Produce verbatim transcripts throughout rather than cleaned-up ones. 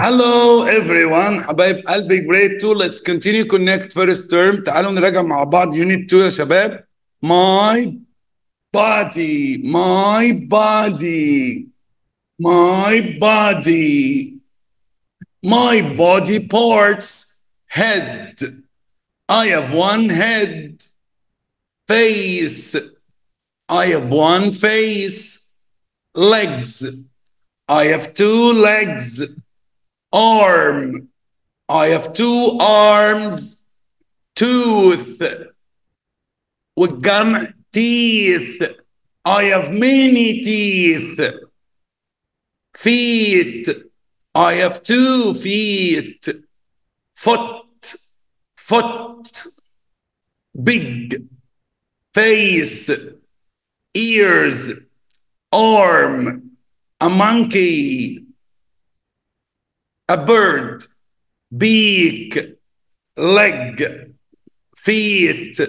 Hello everyone حبايب قلبي grade two. Let's continue connect first term. تعالوا نراجع مع بعض unit two يا شباب. My body, my body, my body, my body parts. Head, I have one head. Face, I have one face. Legs, I have two legs. Arm, I have two arms. Tooth, والجمع teeth, I have many teeth. Feet, I have two feet. Foot, foot. Big, face. Ears, arm. A monkey. A bird, beak, leg, feet.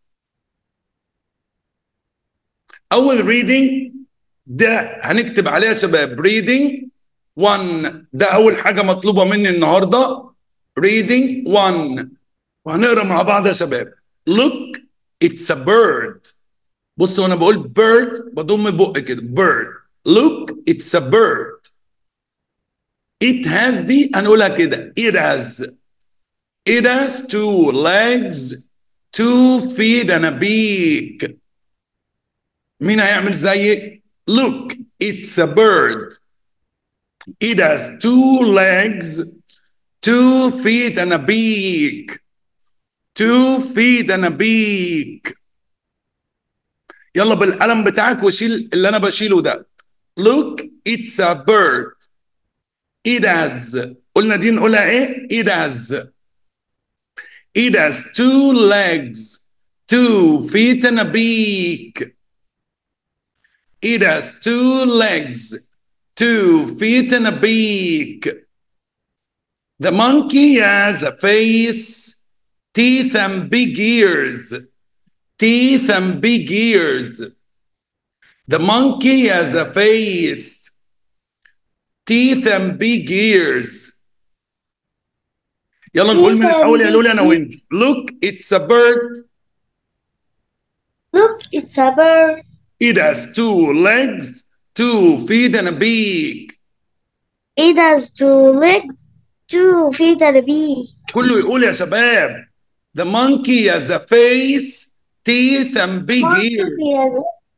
أول reading ده هنكتب عليها يا شباب reading one. ده أول حاجة مطلوبة مني النهاردة reading one. وهنقرأ مع بعض يا شباب. Look, it's a bird. بصوا أنا بقول bird بضم بق كده bird. Look, it's a bird. It has دي هنقولها كده it has it has two legs, two feet and a beak. مين هيعمل زيك؟ Look, it's a bird. It has two legs, two feet and a beak. Two feet and a beak. يلا بالقلم بتاعك وشيل اللي انا بشيله ده. Look, it's a bird. It has. قلنا دي نقولها ايه؟ It has. It has two legs, two feet and a beak. It has two legs, two feet and a beak. The monkey has a face, teeth and big ears. Teeth and big ears. The monkey has a face, teeth and big ears. يلا نقول من الأول يا لولي أنا وأنت. Look, it's a bird. Look, it's a bird. It has two legs, two feet and a beak. It has two legs, two feet and a beak. كله يقول يا شباب. The monkey has a face, teeth and big Monkey ears. has a,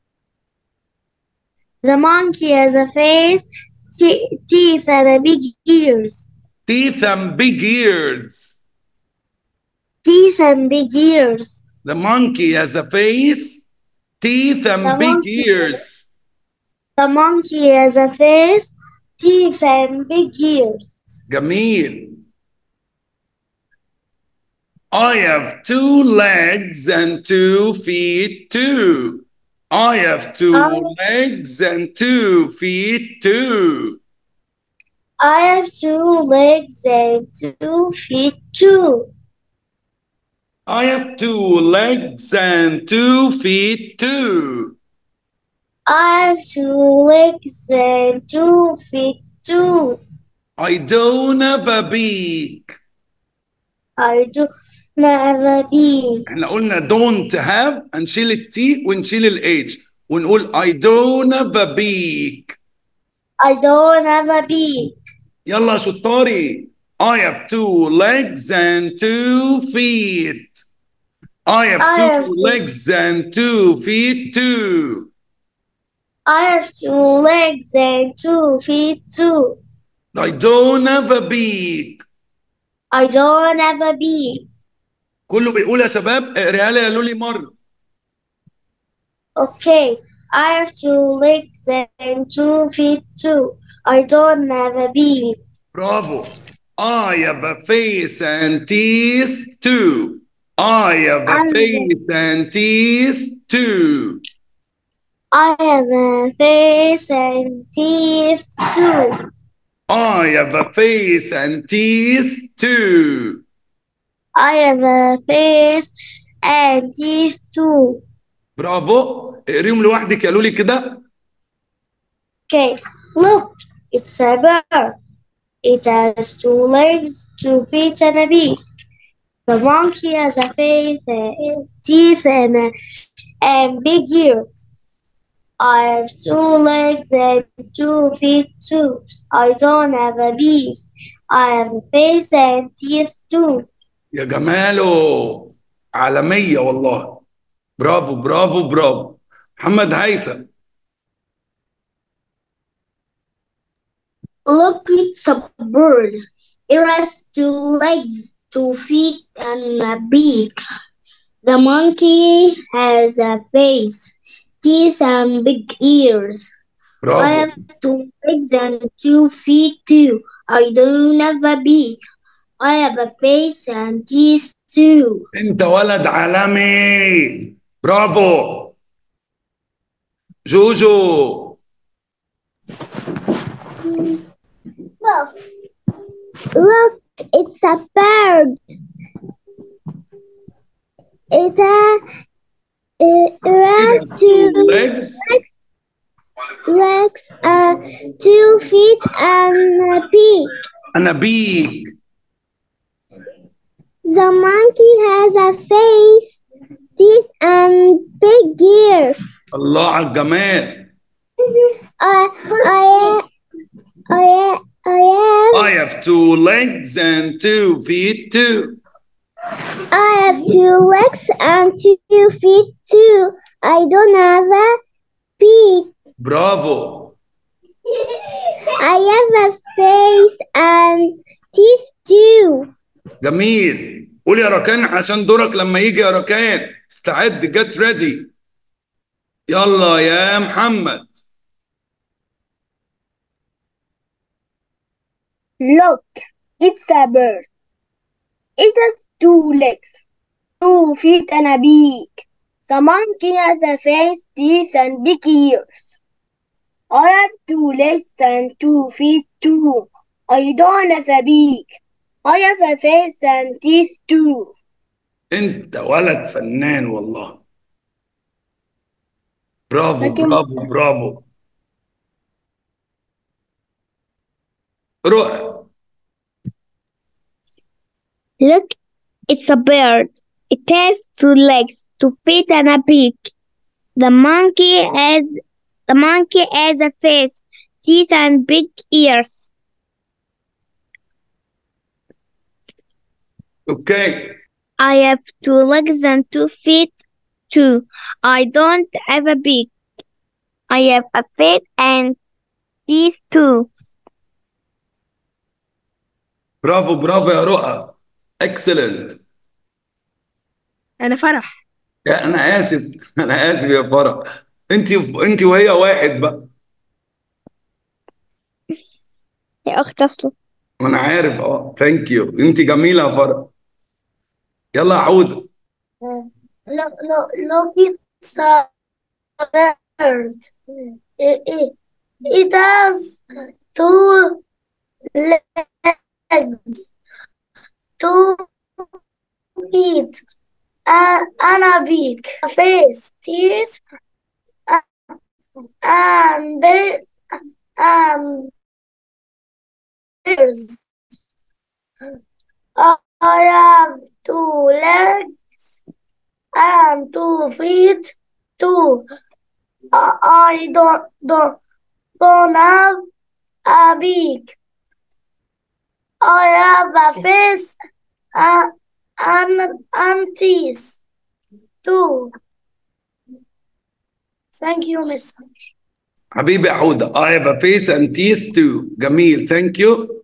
the monkey has a face, te teeth and a big ears. Teeth and big ears. Teeth and big ears. The monkey has a face, teeth and The big monkey, ears. the monkey has a face, teeth and big ears. جميل. I have two legs and two feet too. I have two I, legs and two feet too. I have two legs and two feet too. I have two legs and two feet too. I have two legs and two feet too. I don't have a beak. I do not have a beak. احنا قلنا don't have هنشيل التي ونشيل الاتش ونقول I don't have a beak. I don't have a beak. يلا شطاري. I have two legs and two feet. I have I two have two, legs and two feet too. I have two legs and two feet too. I don't have a beak. I don't have a beak. كله بيقول يا شباب اقريها لي يا لولي مرة. Okay. I have two legs and two feet too. I don't have a beak. برافو. I have a face and teeth too. I have a I, face and teeth too. I have a face and teeth too. I have a face and teeth too. I have a face and teeth too. برافو. اقريهم لوحدك يا لولي كده. Okay. Look, it's a bird. It has two legs, two feet, and a beak. The monkey has a face, uh, teeth, and, uh, and big ears. I have two legs and two feet too. I don't have a beak. I have a face and teeth too. يا جماله، عالمية والله. برافو برافو برافو. محمد هيثم. Look, it's a bird. It has two legs, two feet, and a beak. The monkey has a face, teeth, and big ears. برافو. I have two legs and two feet too. I don't have a beak. I have a face and teeth too. انت ولد عالمي. برافو. جوجو. Look, look, it's a bird. It has, it has two legs, legs, uh, two feet, and a beak. and a beak. The monkey has a face, teeth, and big ears. الله على الجمال. I, I, I, I have. I have two legs and two feet too. I have two legs and two feet too. I don't have a beak. برافو. I have a face and teeth too. جميل. قول يا ركان عشان دورك لما يجي يا ركان. استعد. get ready. يلا يا محمد. Look, it's a bird. It has two legs, two feet, and a beak. The monkey has a face, teeth, and big ears. I have two legs and two feet too. I don't have a beak. I have a face and teeth too. انت ولد فنان والله. برافو برافو برافو. رؤى. Look, it's a bird. It has two legs, two feet, and a beak. The monkey has the monkey has a face, teeth, and big ears. Okay. I have two legs and two feet too. I don't have a beak. I have a face and teeth too. برافو برافو يا رؤى. excellent. أنا فرح. يا انا اسف. انا اسف يا فرح. انت انت وهي واحد بقى. يا أخت أصلا. وانا عارف. اه ثانك يو. انت جميله يا فرح. يلا يا عوده. Look, look, look, it's a bird. It, it, it has two legs, two feet, and, and a beak, a face, teeth, and big, and ears. I have two legs and two feet too. I don't don't don't have a beak. I have a face and and, and teeth too. Thank you, Miss حبيبي عوده. I have a face and teeth too. جميل. ثانك يو.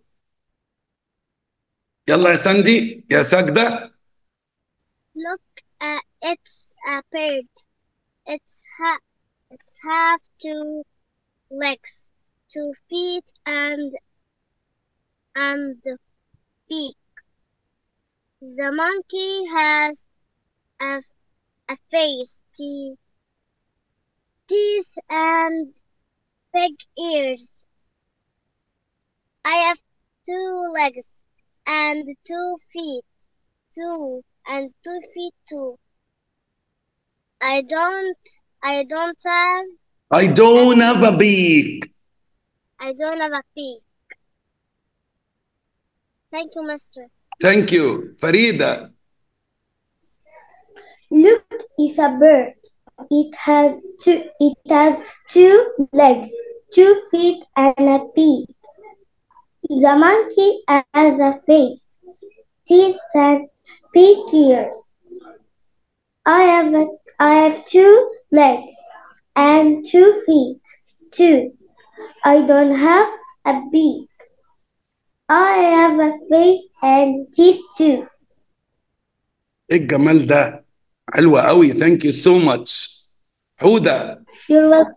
يلا يا ساندي. يا ساجده. Look, uh, it's a bird. It's ha it's have two legs, two feet, and and beak. The monkey has a a face, teeth, teeth, and big ears. I have two legs and two feet, two and two feet too. I don't, I don't have. I don't have a beak. I don't have a beak. Thank you, Mister. Thank you. فريدة. Look, it's a bird. It has two. It has two legs, two feet, and a beak. The monkey has a face, teeth, and big ears. I have a, I have two legs and two feet too. I don't have a beak. I have a face and teeth too. ايه الجمال ده؟ حلوة قوي. Thank you so much. حودة. You're welcome.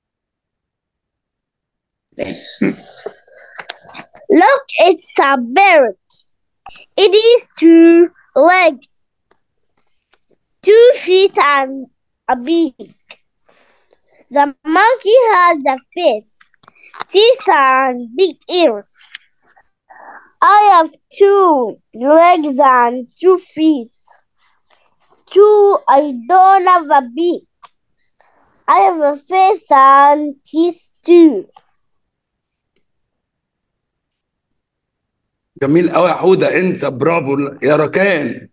Look, it's a bird. It is two legs, two feet, and a beak. The monkey has a face, teeth, and big ears. I have two legs and two feet. Two, I don't have a beak. I have a face and teeth too. جميل قوي يا حودة. انت برافو يا ركان.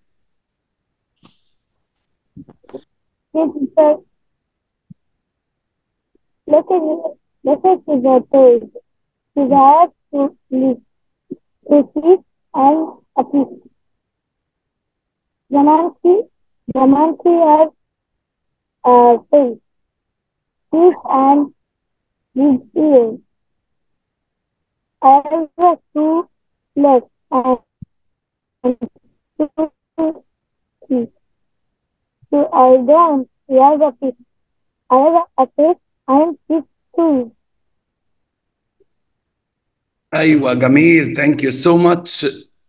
Look at look at the toes. He has two legs, two feet, and a beak. The monkey, the monkey has a face, teeth, and big ears. I have two legs and two feet. So I don't have a face. I have a face and teeth too. ايوه جميل. Thank you so much.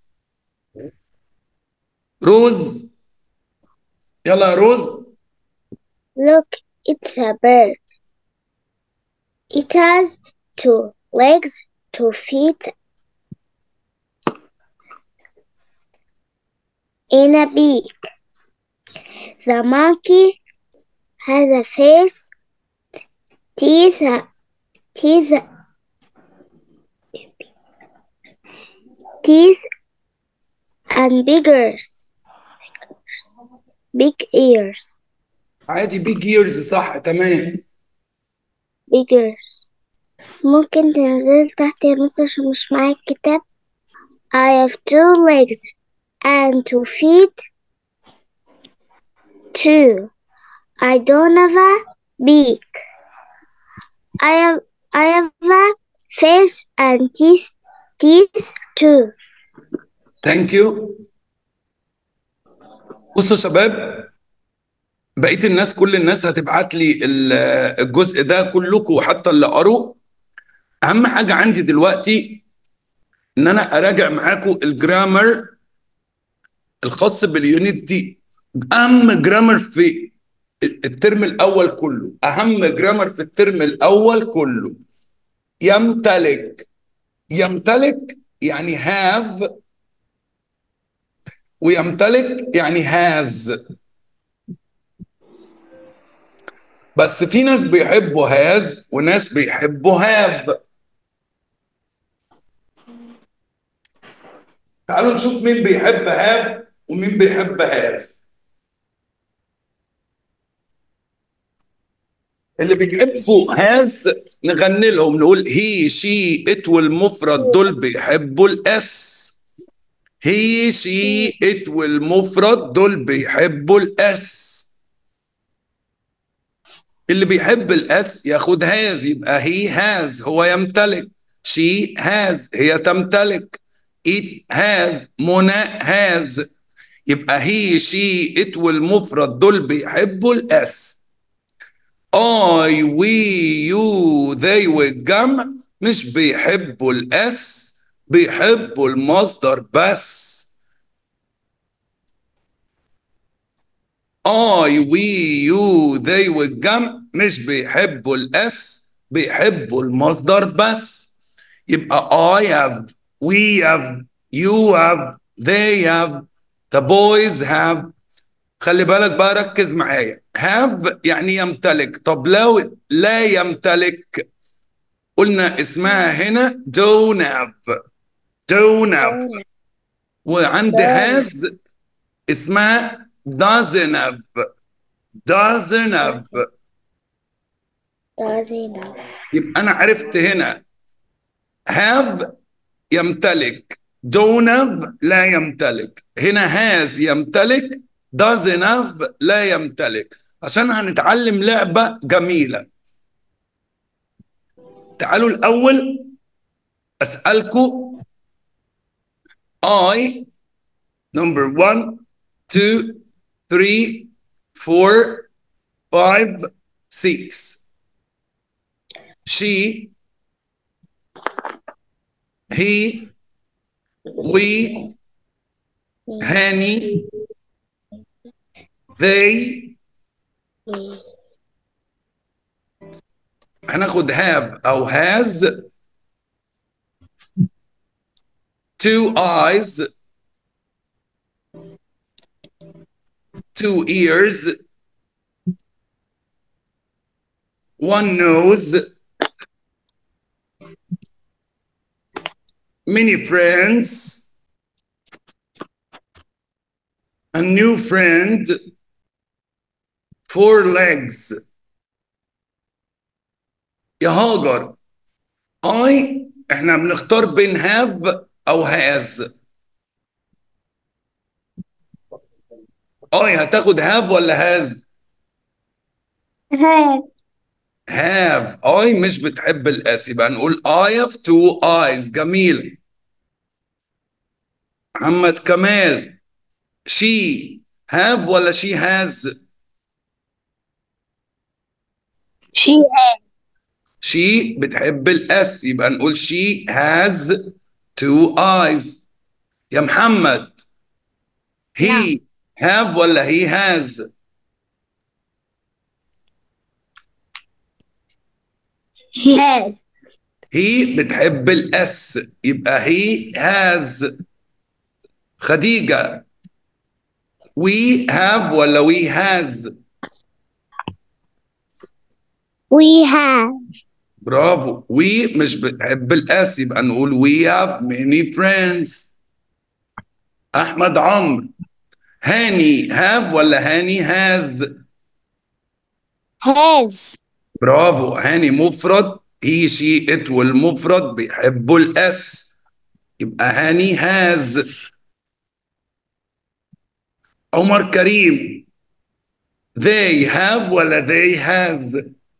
روز. يلا يا روز. Look, it's a bird. It has two legs, two feet, and a beak. The monkey has a face, teeth, teeth, teeth, and big ears. Big ears. عادي. big ears صح. تمام. Big ears. ممكن تنزل تحت يا مستر عشان مش معايا الكتاب. I have two legs and two feet too. I don't have a beak. I have I have a face and teeth teeth too. Thank you. بصوا يا شباب، بقية الناس كل الناس هتبعت لي الجزء ده كلكم حتى اللي قروا. أهم حاجة عندي دلوقتي إن أنا أراجع معاكم الجرامر الخاص باليونت دي. أهم جرامر في الترم الأول كله، أهم جرامر في الترم الأول كله. يمتلك. يمتلك يعني have، ويمتلك يعني has. بس في ناس بيحبوا has وناس بيحبوا have. تعالوا نشوف مين بيحب have ومين بيحب has. اللي بيحبوا has نغني لهم نقول he she it والمفرد دول بيحبوا الاس. he she it والمفرد دول بيحبوا الاس. اللي بيحب الاس ياخد has، يبقى he has هو يمتلك، she has هي تمتلك، it has منى has. يبقى he she it والمفرد دول بيحبوا الاس. I we you they والجمع مش بيحبوا الاس، بيحبوا المصدر بس. I we you they والجمع مش بيحبوا الاس، بيحبوا المصدر بس. يبقى I have we have you have they have the boys have. خلي بالك بقى، ركز معايا. have يعني يمتلك. طب لو لا يمتلك قلنا اسمها هنا don't have. don't have. وعند هاز اسمها doesn't have. doesn't have. يبقى أنا عرفت هنا have يمتلك، don't have لا يمتلك. هنا has يمتلك، doesn't have لا يمتلك. عشان هنتعلم لعبة جميلة. تعالوا الأول أسألكم I number one two three four five six. She, he, we, هاني, they. هناخد have أو has. two eyes, two ears, one nose, many friends, a new friend, four legs. يا هاجر I احنا بنختار بين have أو has. I هتاخد have ولا has؟ have. have. I مش بتحب الاس، يبقى نقول I have two eyes. جميل. محمد كمال she have ولا she has؟ she has. she بتحب الاس، يبقى نقول she has two eyes. يا محمد he have ولا he has؟ he has. he بتحب الاس، يبقى he has. خديجة we have ولا we has؟ we have. برافو. we مش بتحب الاس، يبقى نقول we have many friends. احمد عمرو هاني have ولا هاني has؟ has. برافو. هاني مفرد، he she it والمفرد بيحبوا الاس، يبقى هاني has. عمر كريم they have ولا they has؟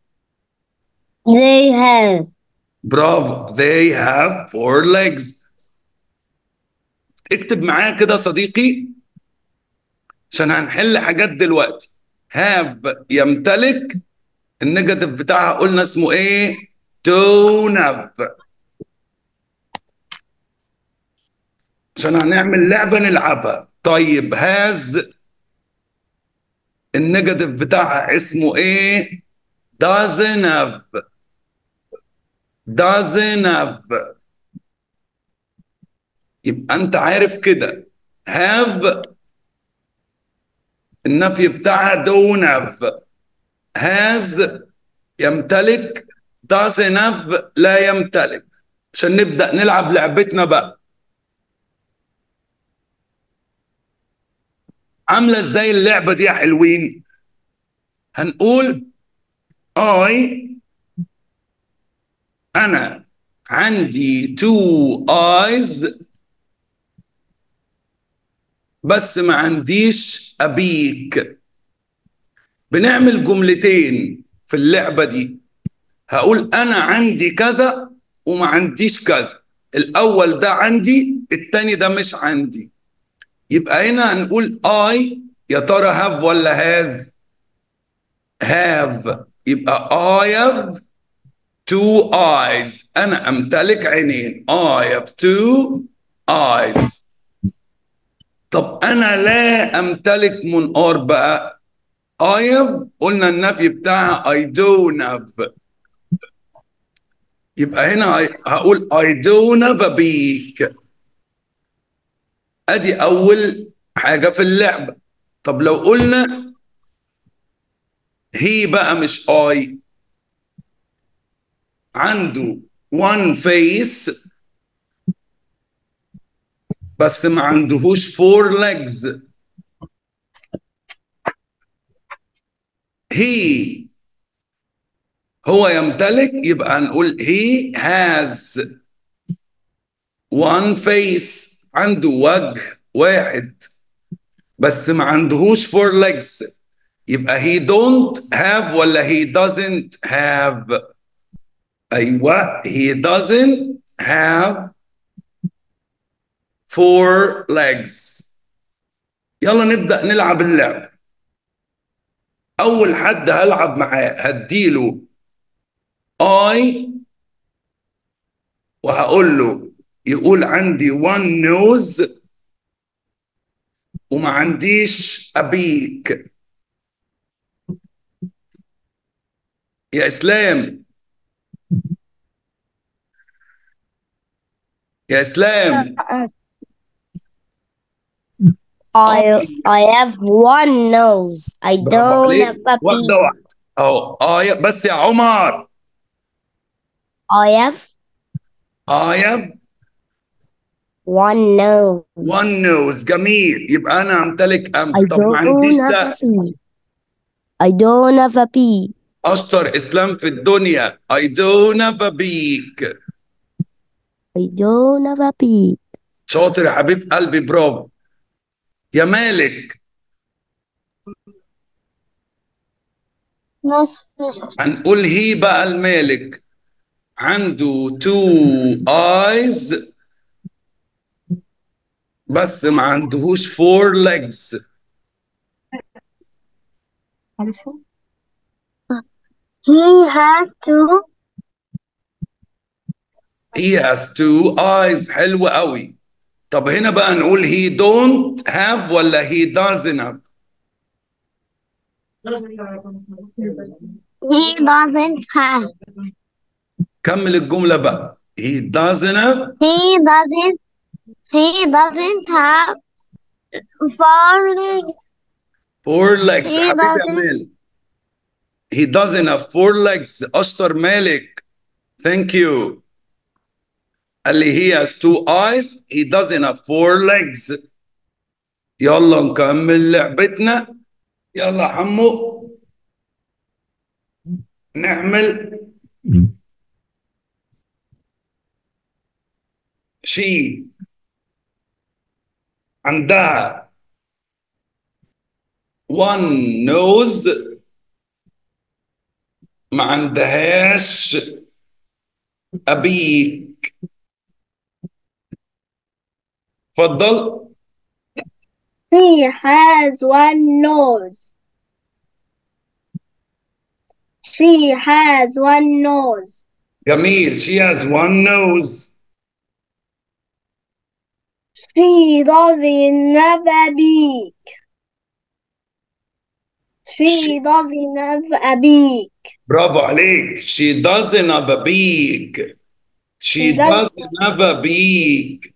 they have. برافو. they have four legs. اكتب معايا كده صديقي عشان هنحل حاجات دلوقتي. have يمتلك، النيجاتيف بتاعها قلنا اسمه ايه؟ don't have. عشان هنعمل لعبة نلعبها. طيب has النيجاتيف بتاعها اسمه ايه؟ doesn't have. doesn't have. يبقى انت عارف كده have النفي بتاعها don't have. has يمتلك، doesn't have لا يمتلك. عشان نبدأ نلعب لعبتنا بقى. عاملة ازاي اللعبة دي يا حلوين؟ هنقول I أنا عندي two eyes بس ما عنديش أبيك. بنعمل جملتين في اللعبة دي. هقول أنا عندي كذا وما عنديش كذا. الأول ده عندي، التاني ده مش عندي. يبقى هنا هنقول I يا ترى have ولا has؟ have. يبقى I have two eyes. أنا أمتلك عينين. I have two eyes. طب أنا لا أمتلك منقار بقى. I have قلنا النفي بتاعها I don't have. يبقى هنا هقول I don't have a beak. أدي أول حاجة في اللعبة. طب لو قلنا هي بقى مش I، عنده one face بس ما عندهوش four legs. he هو يمتلك، يبقى نقول he has one face، عنده وجه واحد بس ما عندهوش four legs. يبقى he don't have ولا he doesn't have؟ أيوة he doesn't have four legs. يلا نبدأ نلعب اللعب. أول حد هلعب معاه هديله I وهقول له يقول عندي one nose وما عنديش a beak. يا إسلام يا إسلام I I have one nose. I برافو don't عليك. have a واحدة beak. واحدة أهو. آه بس يا عمر I have I have one nose. one nose. جميل، يبقى أنا أمتلك أنف. I طب ما عنديش don't have ده. a beak. I don't have a beak. أشطر إسلام في الدنيا. I don't have a beak. I don't have a beak. شاطر يا حبيب قلبي، برافو. يا مالك نص نص. هنقول هي بقى المالك عنده two eyes بس ما عندهوش four legs. He has two. He has two eyes. حلو قوي. طب هنا بقى نقول he don't have ولا he doesn't have؟ He doesn't have. كمل الجملة بقى. he doesn't have He doesn't. He doesn't have four legs. four legs. He حبيبي يا doesn't. مالك. he doesn't have four legs. أشطر مالك. thank you. قال لي he has two eyes. he doesn't have four legs. يلا نكمل لعبتنا. يلا يا حمو نعمل شي عندها one nose ما عندهاش a beak. اتفضل. She has one nose. She has one nose. جميل. she has one nose. She doesn't have a beak. She She- doesn't have a beak. برافو عليك. she doesn't have a beak. she She does- doesn't have a beak.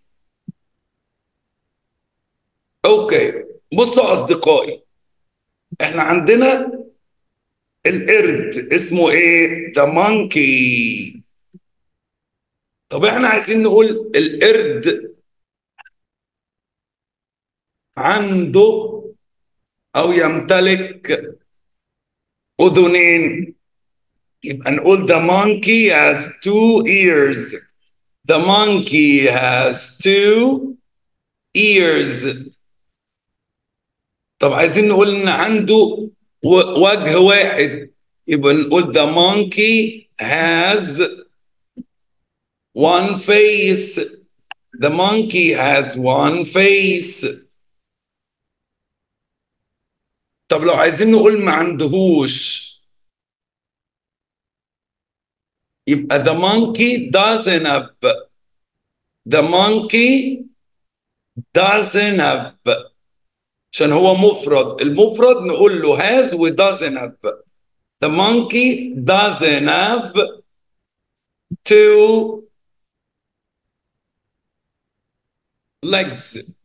اوكي بصوا اصدقائي، احنا عندنا القرد اسمه ايه؟ the monkey. طب احنا عايزين نقول القرد عنده او يمتلك اذنين، يبقى نقول the monkey has two ears. the monkey has two ears. طب عايزين نقول ان عنده وجه واحد، يبقى نقول the monkey has one face. the monkey has one face. طب لو عايزين نقول ما عندهوش، يبقى the monkey doesn't have. the monkey doesn't have عشان هو مفرد. المفرد نقول له has و doesn't have. the monkey doesn't have two legs.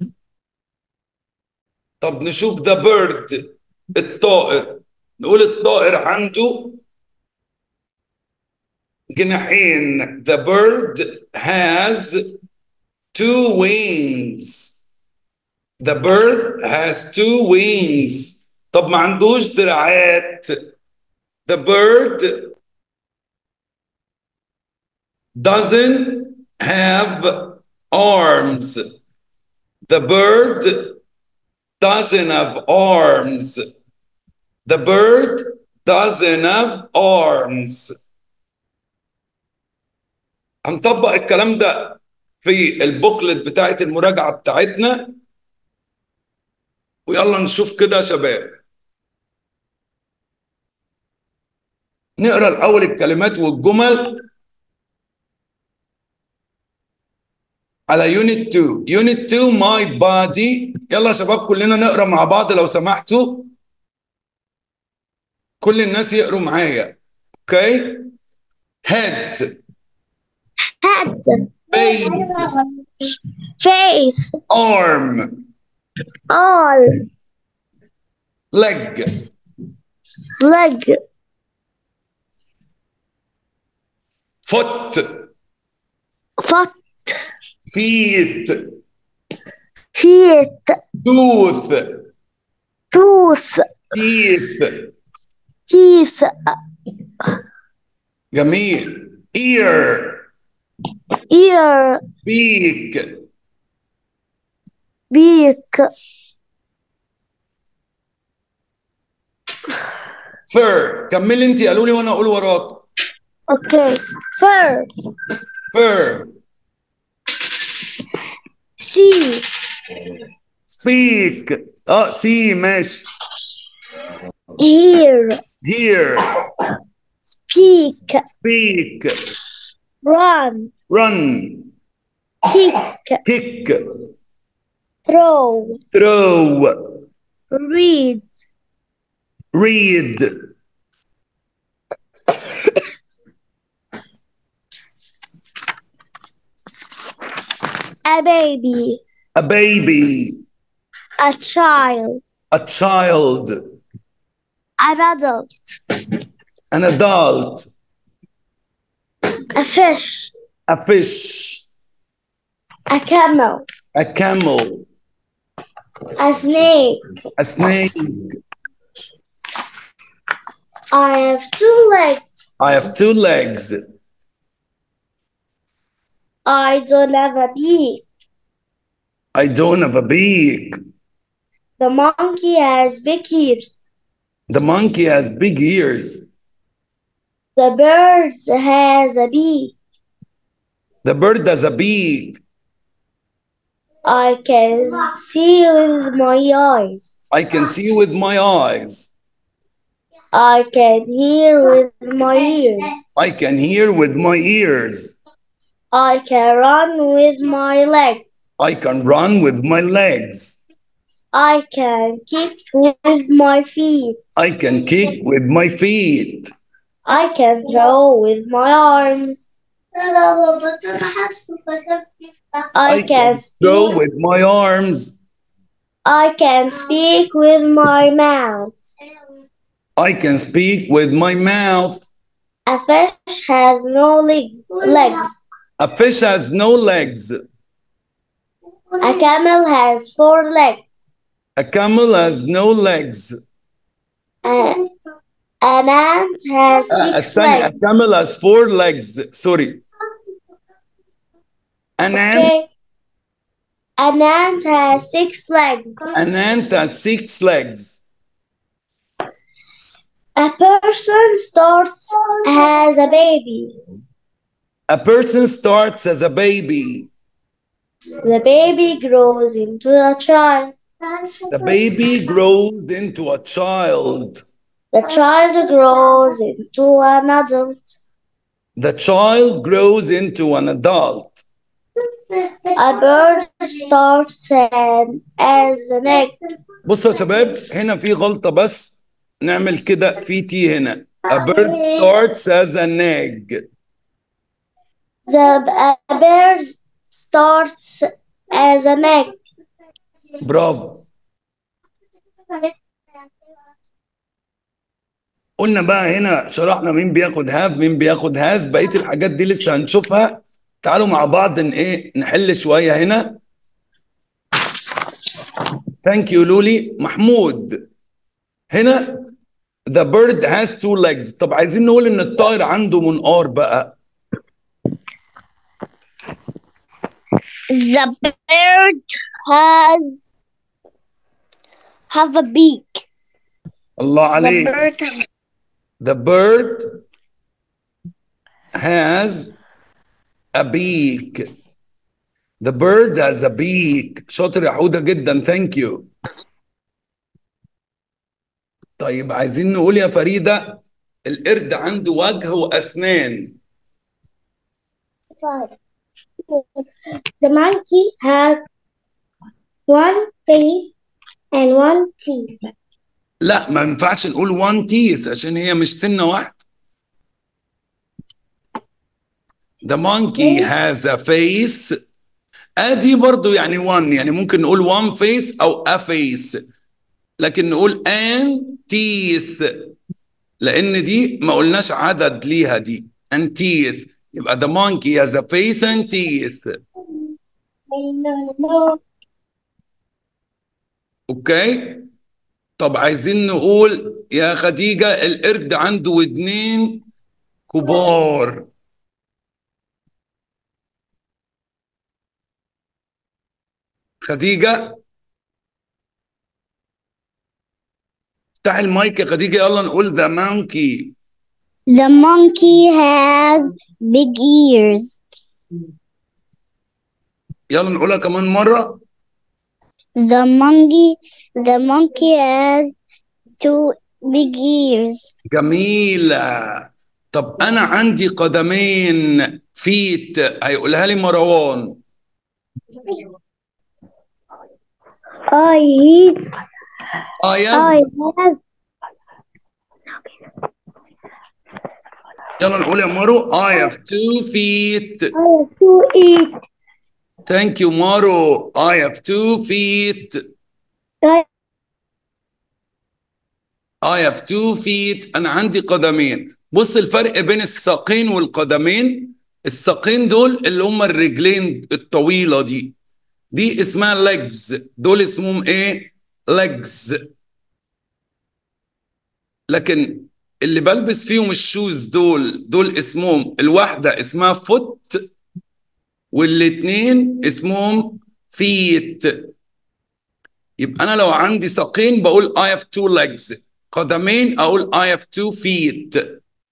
طب نشوف the bird الطائر، نقول الطائر عنده جناحين. the bird has two wings. The bird has two wings. طب ما عندوش دراعات. The bird doesn't have arms. The bird doesn't have arms. The bird doesn't have arms. هنطبق الكلام ده في البوكلت بتاعت المراجعة بتاعتنا، ويلا نشوف كده يا شباب. نقرا الاول الكلمات والجمل على يونت اتنين. يونت اتنين my body. يلا يا شباب كلنا نقرا مع بعض لو سمحتوا. كل الناس يقروا معايا. اوكي. head Head. face Face. arm Arm. leg Leg. foot Foot. feet Feet. tooth Tooth. teeth. Teeth. جميل. ear Ear. beak Beak. fur. كملي انت قالوا لي وانا اقول وراك. Okay. Fur. fur See. speak. اه سي ماشي. Hear. hear Speak. speak Run. run Kick. kick Throw. throw Read. read A baby. a baby A child. a child An adult. an adult A fish. a fish A camel. a camel A snake. a snake. I have two legs. I have two legs. I don't have a beak. I don't have a beak. The monkey has big ears. The monkey has big ears. The bird has a beak. The bird has a beak. I can see with my eyes. I can see with my eyes. I can hear with my ears. I can hear with my ears. I can run with my legs. I can run with my legs. I can kick with my feet. I can kick with my feet. I can throw with my arms. I can throw speak. with my arms. I can speak with my mouth. I can speak with my mouth. A fish has no legs. legs. A fish has no legs. A camel has four legs. A camel has no legs. A- an ant has Uh, six استنى. A legs. camel has four legs. Sorry. An ant. Okay. An ant has six legs. An ant has six legs. A person starts as a baby. A person starts as a baby. The baby grows into a child. The baby grows into a child. The child grows into an adult. The child grows into an adult. A bird starts an- as an egg. بصوا يا شباب هنا في غلطة بس نعمل كده في تي هنا. A bird starts as an egg. The a bird starts as an egg. برافو. قلنا بقى هنا شرحنا مين بياخد هاف مين بياخد هاز. بقية الحاجات دي لسه هنشوفها تعالوا مع بعض ان ايه نحل شويه هنا. ثانك يو لولي. محمود هنا the bird has two legs. طب عايزين نقول ان الطائر عنده منقار بقى. The bird has have a beak. الله عليك. The bird The bird has a beak. The bird has a beak. شاطر يا حودة جدا. ثانك يو. طيب عايزين نقول يا فريدة القرد عنده وجه وأسنان. The monkey has one face and one teeth. لا ما ينفعش نقول one teeth عشان هي مش سنة واحدة. The monkey has a face. ادي برضو يعني one، يعني ممكن نقول one face او a face، لكن نقول and teeth لان دي ما قلناش عدد ليها دي. and teeth يبقى the monkey has a face and teeth. اوكي. طب عايزين نقول يا خديجة القرد عنده ودنين كبار. خديجة افتح المايك يا خديجة. يلا نقول the monkey. The monkey has big ears. يلا نقولها كمان مرة. The monkey the monkey has two big ears. جميلة. طب أنا عندي قدمين feet، هيقولها لي مروان. I I I have. have يلا نقول يا مارو I have two feet. I have to eat. Thank you مارو. I have two feet. I I have two feet. أنا عندي قدمين. بص الفرق بين الساقين والقدمين. الساقين دول اللي هم الرجلين الطويلة دي دي اسمها legs. دول اسمهم ايه؟ legs. لكن اللي بلبس فيهم الشوز دول دول اسمهم الواحدة اسمها foot والاتنين اسمهم feet. يبقى أنا لو عندي ساقين بقول I have two legs. قدمين أقول I have two feet.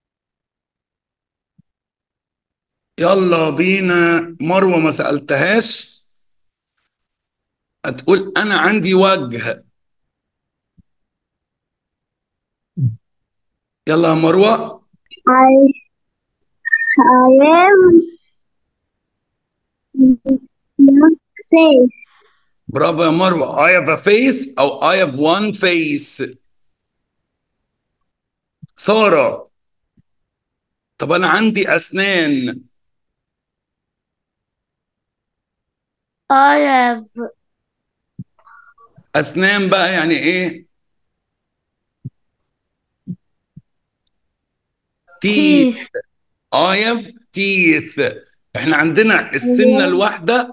يلا بينا. مروة ما سألتهاش هتقول أنا عندي وجه. يلا يا مروة. I I have face. برافو يا مروة. I have a face أو I have one face. سارة طب أنا عندي أسنان. I have أسنان بقى يعني إيه؟ teeth. teeth. I have teeth. إحنا عندنا السنة الواحدة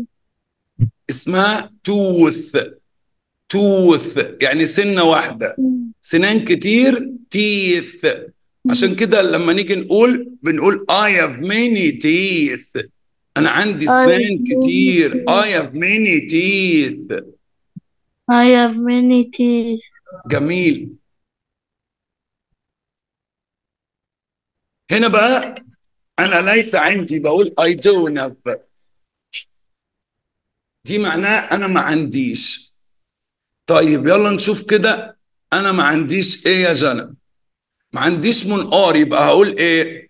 اسمها tooth. tooth يعني سنة واحدة. سنان كتير teeth. عشان كده لما نيجي نقول بنقول I have many teeth. أنا عندي سنان كتير. I have many teeth. I have many teeth. جميل. هنا بقى أنا ليس عندي بقول I don't have. دي معناه أنا ما عنديش. طيب يلا نشوف كده. أنا ما عنديش إيه يا جنى؟ ما عنديش منقار. يبقى هقول إيه؟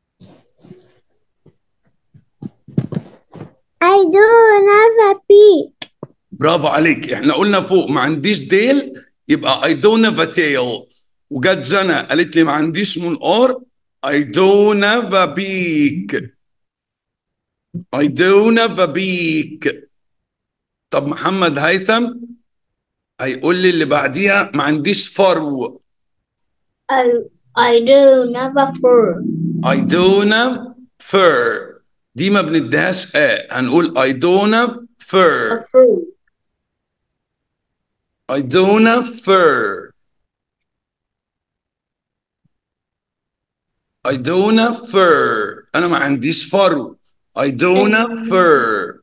I don't have a beak. برافو عليك. إحنا قلنا فوق ما عنديش ديل يبقى I don't have a tail. وجت جنى قالت لي ما عنديش منقار I don't have a beak. I don't have a beak. طب محمد هيثم هيقول لي اللي بعديها ما عنديش فرو. I I don't have a fur. I don't have fur. دي ما بنديهاش اه، هنقول I don't have fur. I don't have fur. I don't have fur. أنا ما عنديش فرو. I don't have fur.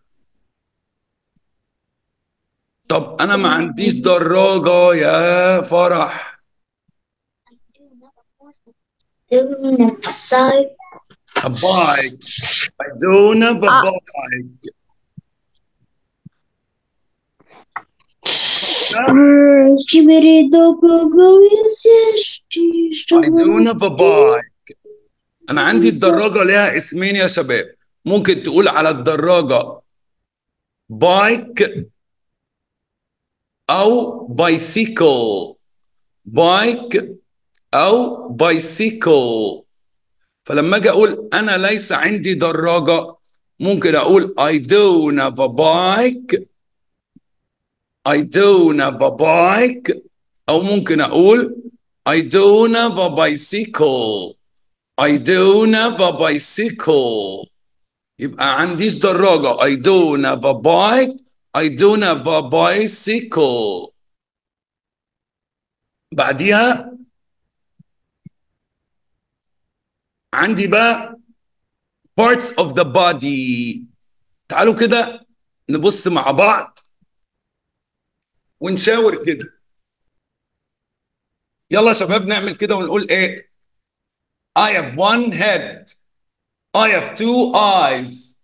طب أنا ما عنديش دراجة يا فرح. A bike. I don't have a bike. I don't have a bike. أنا عندي الدراجة ليها اسمين يا شباب. ممكن تقول على الدراجة بايك أو بايسيكل. بايك أو بايسيكل. فلما أجي أقول أنا ليس عندي دراجة ممكن أقول I don't have a bike. I don't have a bike. أو ممكن أقول I don't have a bicycle. I don't have a bicycle. يبقى عنديش دراجة. I don't have a bike. I don't have a bicycle. بعديها عندي بقى parts of the body. تعالوا كده نبص مع بعض ونشاور كده. يلا يا شباب نعمل كده ونقول ايه؟ I have one head. I have two eyes.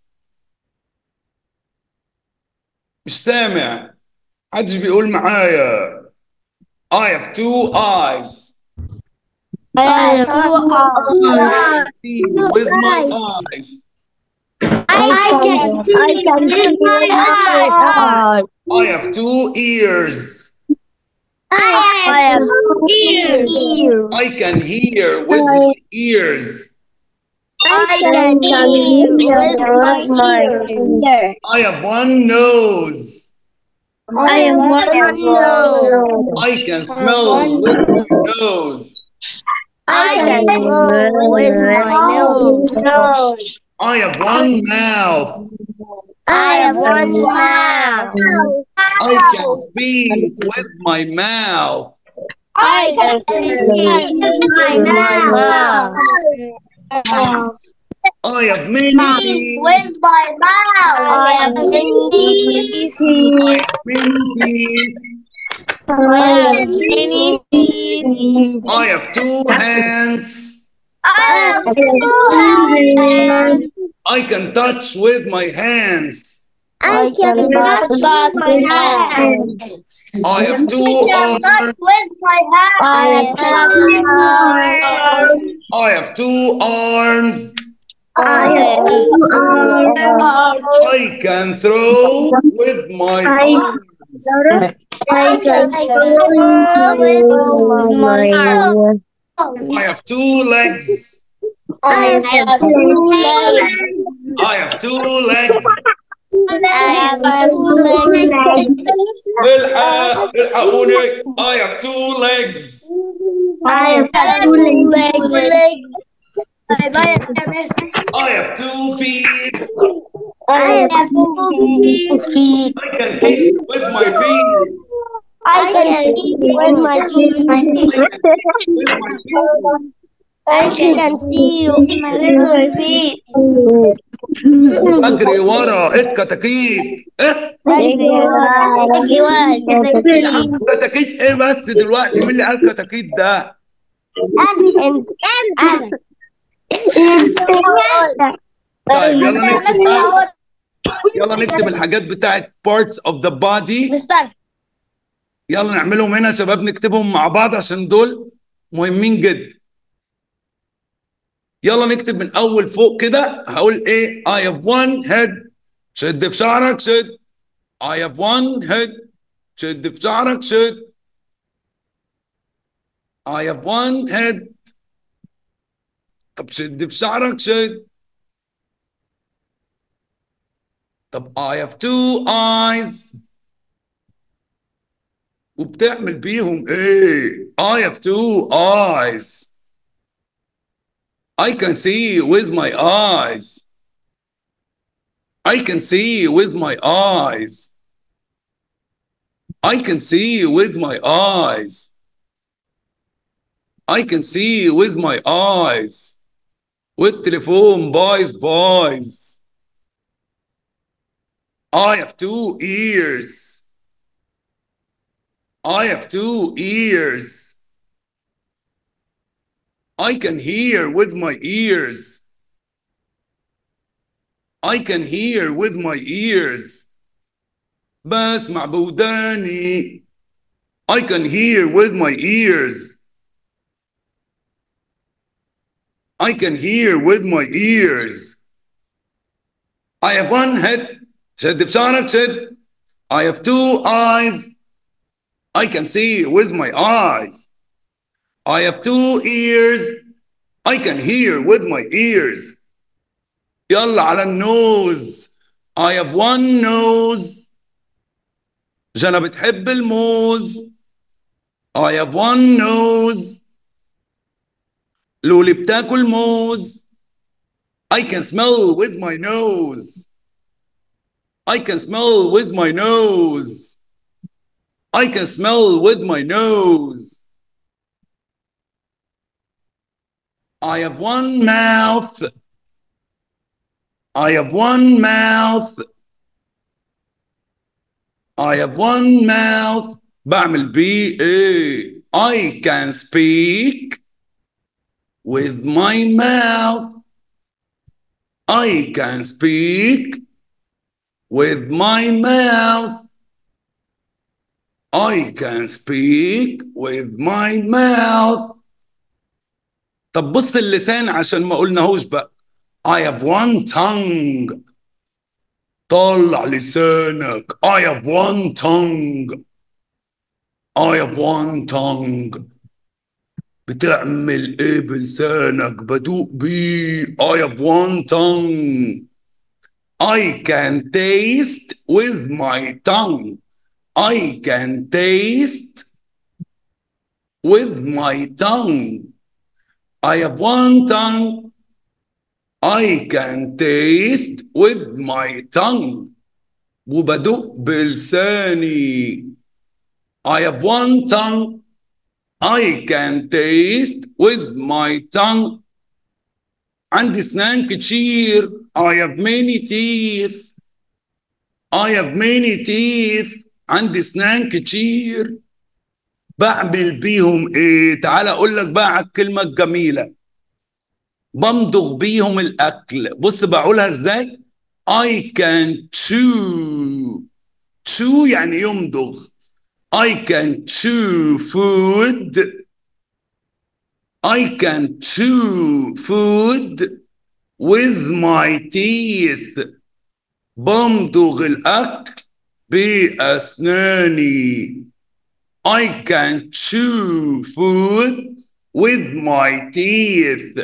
مش سامع. محدش بيقول معايا. I have two eyes. I have two eyes. I can see with my eyes. I can see with my eyes. I have two ears. I have two ears. I can hear with my ears. I can hear with my ears. I have one nose. I have one nose. I can smell with my nose. I can smell with my nose. I have one mouth. I have one mouth. I can speak with my mouth. I can speak with my mouth. I have many teeth. With my mouth. I have many teeth. I have many teeth. I have many teeth. I have two hands. I have two hands. I can touch with my hands. I can touch with my hands. I have two arms. With my hands. I have two arms. I have two arms. I have two arms. I can throw with my arms. I can throw with my arms. I have two legs. I have two legs. I have two legs. I have two legs. الحق الحقوني. I have two legs. I have two legs. I have two feet. I have two feet. I can kick with my feet. I can kick with my feet. I can kick with my feet. I can see with my feet. اجري ورا الكتاكيت. ايه؟ أجري ورا الكتاكيت. كتاكيت ايه بس دلوقتي؟ مين اللي قال كتاكيت ده؟ أنت أنت طيب يلا نكتب بقى. يلا نكتب الحاجات بتاعت parts of the body. مستر يلا نعملهم هنا يا شباب، نكتبهم مع بعض عشان دول مهمين جدا. يلا نكتب من اول فوق كده. هقول ايه؟ I have one head. شد في شعرك شد. I have one head. شد في شعرك شد. I have one head. طب شد في شعرك شد. طب I have two eyes. وبتعمل بيهم ايه؟ I have two eyes. I can see with my eyes. I can see with my eyes. I can see with my eyes. I can see with my eyes. والتليفون بايظ بايظ. I have two ears. I have two ears. I can hear with my ears. I can hear with my ears. بسمع بوداني. I can hear with my ears. I can hear with my ears. I have one head. شد بشعرك شد. I have two eyes. I can see with my eyes. I have two ears. I can hear with my ears. يلا على النوز. I have one nose. جنى بتحب الموز. I have one nose. لولي بتاكل موز. I can smell with my nose. I can smell with my nose. I can smell with my nose. I have one mouth. I have one mouth. I have one mouth. بعمل بيه ايه؟ I can speak with my mouth. I can speak with my mouth. I can speak with my mouth. طب بص اللسان عشان ما قلناهوش بقى. I have one tongue. طلع لسانك. I have one tongue. I have one tongue. بتعمل ايه بلسانك؟ بدوق بيه. I have one tongue. I can taste with my tongue. I can taste with my tongue. I have one tongue. I can taste with my tongue. وبدوق بلساني. I have one tongue. I can taste with my tongue. عندي اسنان كتير. I have many teeth. I have many teeth. عندي اسنان كتير. بعمل بيهم ايه؟ تعال اقول لك بقى على الكلمة الجميلة. بمضغ بيهم الاكل. بص بقولها ازاي؟ I can chew. chew يعني يمضغ. I can chew food. I can chew food with my teeth. بمضغ الأكل بأسناني. I can chew food with my teeth.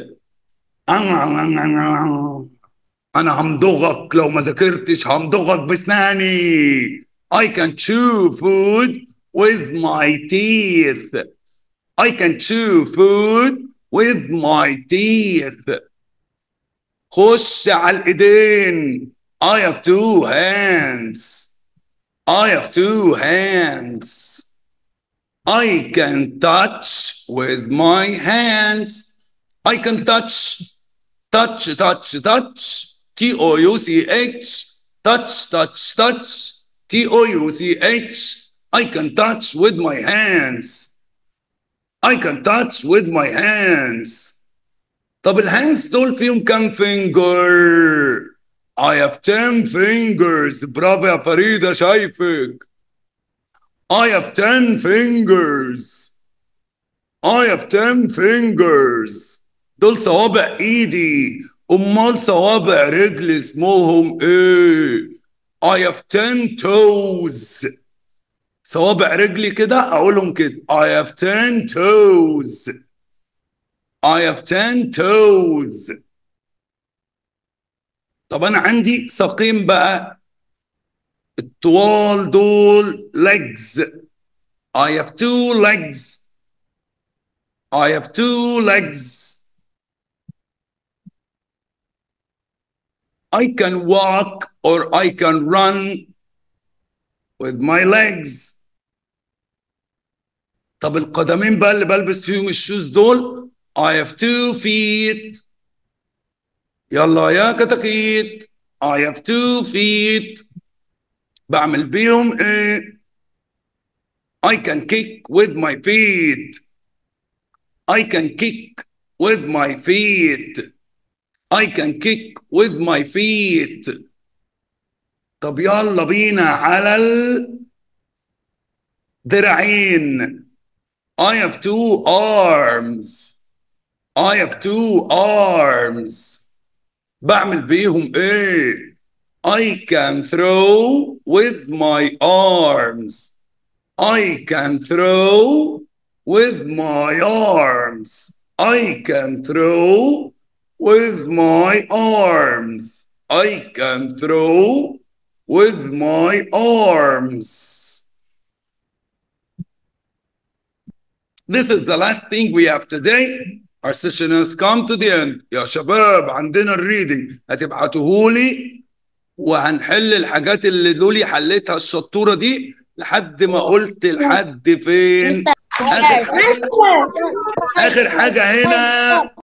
أنا همضغك لو ما ذاكرتش همضغك بأسناني. I can chew food with my teeth. I can chew food with my teeth. خش على الإيدين. I have two hands. I have two hands. I can touch with my hands. I can touch. Touch, touch, touch. T O U C H. Touch, touch, touch. T O U C H. I can touch with my hands. I can touch with my hands. طب الهاندز دول فيهم كام فينجر؟ I have ten fingers. برافو يا فريدة شايفك. I have ten fingers. I have ten fingers. دول صوابع ايدي. امال صوابع رجلي اسمهم ايه؟ I have ten toes. صوابع رجلي كده اقولهم كده. I have ten toes. I have ten toes. طب انا عندي ساقين بقى الطوال دول legs. I have two legs. I have two legs. I can walk or I can run with my legs. طب القدمين بقى اللي بلبس فيهم الشوز دول I have two feet. يلا يا كتاكيت I have two feet. بعمل بيهم ايه؟ I can kick with my feet. I can kick with my feet. I can kick with my feet. طب يلا بينا على الذراعين. I have two arms. I have two arms. بعمل بيهم ايه؟ I can throw with my arms. I can throw with my arms. I can throw with my arms. I can throw with my arms. This is the last thing we have today. Our session has come to the end. يا شباب عندنا الريدنج هتبعتوهولي وهنحل الحاجات اللي لولي حلتها الشطورة دي لحد ما قلت لحد فين؟ آخر حاجة, آخر حاجة هنا